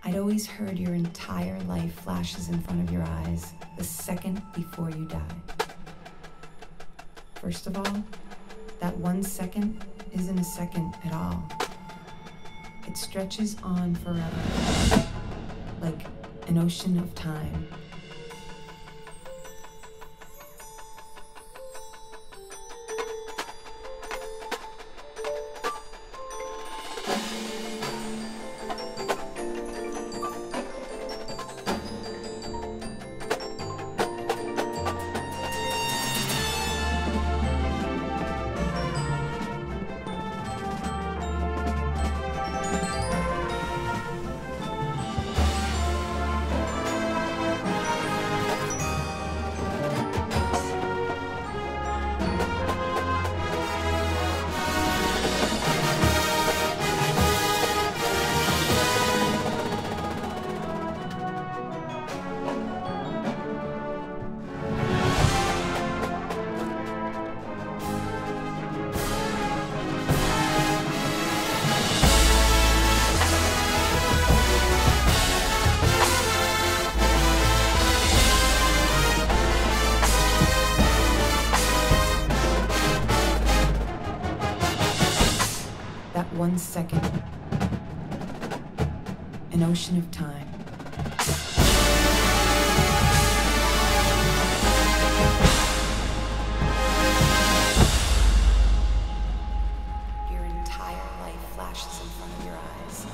I'd always heard your entire life flashes in front of your eyes the second before you die. First of all, that 1 second isn't a second at all. It stretches on forever, like an ocean of time. That 1 second, an ocean of time. Your entire life flashes in front of your eyes.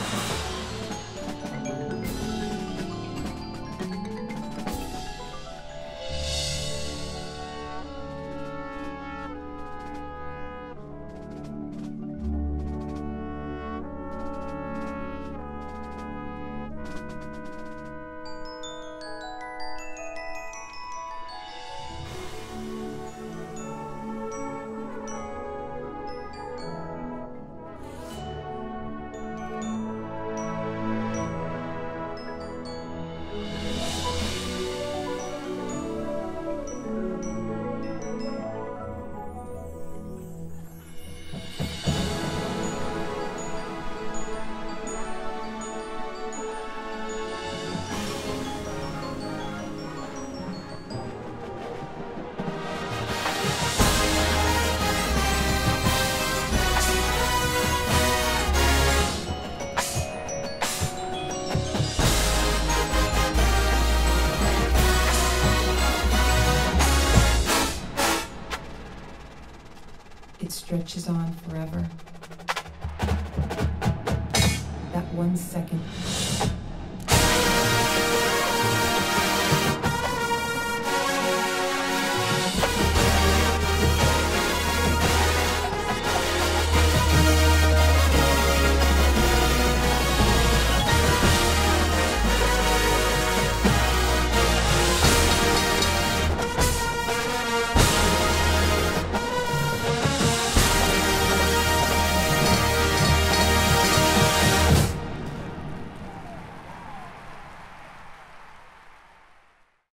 It stretches on forever. That 1 second